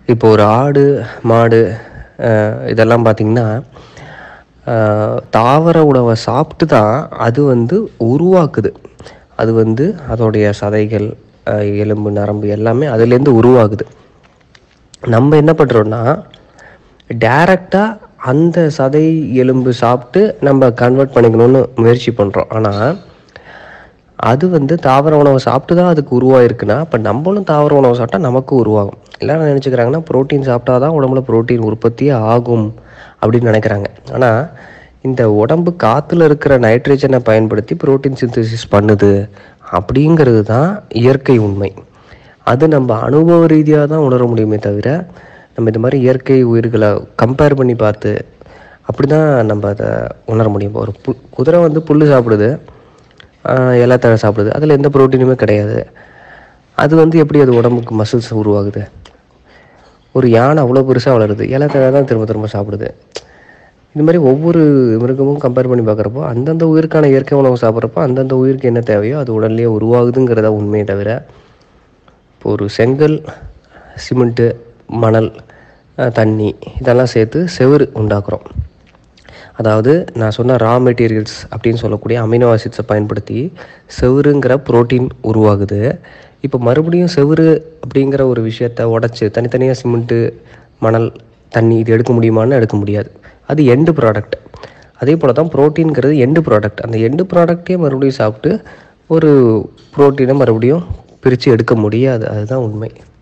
இப்போ ஒரு ஆடு, மாடு இதெல்லாம் பார்த்திங்கன்னா, தாவர உணவை சாப்பிட்டு தான் அது வந்து உருவாக்குது. அது வந்து அதோடைய சதைகள், எலும்பு, நரம்பு எல்லாமே அதுலேருந்து உருவாகுது. நம்ம என்ன பண்ணுறோன்னா, டைரெக்டாக அந்த சதை, எலும்பு சாப்பிட்டு நம்ம கன்வெர்ட் பண்ணிக்கணும்னு முயற்சி பண்ணுறோம். ஆனால் அது வந்து தாவர உணவை சாப்பிட்டு தான் அதுக்கு உருவாயிருக்குன்னா, அப்போ நம்மளும் தாவர உணவு சாப்பிட்டா நமக்கு உருவாகும். எல்லாரும் நினச்சிக்கிறாங்கன்னா, புரோட்டீன் சாப்பிட்டா தான் உடம்புல புரோட்டீன் உற்பத்தியே ஆகும் அப்படின்னு நினைக்கிறாங்க. ஆனால் இந்த உடம்பு காற்றுல இருக்கிற நைட்ரஜனை பயன்படுத்தி புரோட்டீன் சிந்தசிஸ் பண்ணுது அப்படிங்கிறது தான் இயற்கை உண்மை. அது நம்ம அனுபவ ரீதியாக தான் உணர முடியுமே தவிர, நம்ம இந்த மாதிரி இயற்கை உயிர்களை கம்பேர் பண்ணி பார்த்து அப்படி தான் நம்ம அதை உணர முடியும். ஒரு குதிரை வந்து புல் சாப்பிடுது, இலைத்தழை சாப்பிடுது, அதில் எந்த புரோட்டீனுமே கிடையாது. அது வந்து எப்படி அது உடம்புக்கு மசில்ஸ் உருவாகுது? ஒரு யானை அவ்வளோ பெருசாக வளருது, இலைத்தழை தான் திரும்ப திரும்ப சாப்பிடுது. இந்த மாதிரி ஒவ்வொரு மிருகமும் கம்பேர் பண்ணி பார்க்குறப்போ அந்தந்த உயிருக்கான இயற்கை உணவு சாப்பிட்றப்போ அந்தந்த உயிருக்கு என்ன தேவையோ அது உடல்லையே உருவாகுதுங்கிறத உண்மையை தவிர, இப்போ ஒரு செங்கல், சிமெண்ட்டு, மணல், தண்ணி இதெல்லாம் சேர்த்து செவுரு உண்டாக்குறோம். அதாவது நான் சொன்ன ரா மெட்டீரியல்ஸ் அப்படின்னு சொல்லக்கூடிய அமினோ ஆசிட்ஸை பயன்படுத்தி செவுருங்கிற புரோட்டீன் உருவாகுது. இப்போ மறுபடியும் செவுரு அப்படிங்கிற ஒரு விஷயத்தை உடச்சி தனித்தனியாக சிமெண்ட்டு, மணல், தண்ணி இது எடுக்க முடியுமான்னு எடுக்க முடியாது. அது எண்டு ப்ராடக்ட். அதே போல் தான் புரோட்டீன்கிறது எண்டு ப்ராடக்ட். அந்த எண்டு ப்ராடக்டே மறுபடியும் சாப்பிட்டு ஒரு புரோட்டீனை மறுபடியும் பிரித்து எடுக்க முடியாது. அதுதான் உண்மை.